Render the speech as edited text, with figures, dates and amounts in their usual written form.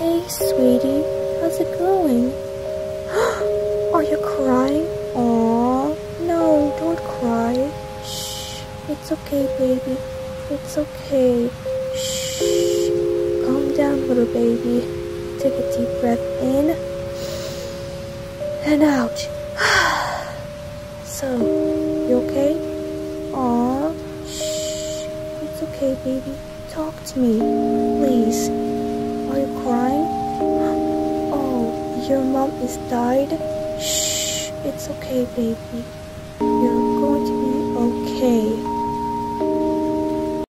Hey, sweetie, how's it going? Are you crying? Aw, no, don't cry. Shh, it's okay, baby. It's okay. Shh, calm down, little baby. Take a deep breath in and out. So, you okay? Aw, shh, it's okay, baby. Talk to me, please. Are you crying? Oh, your mom is died? Shh, it's okay, baby.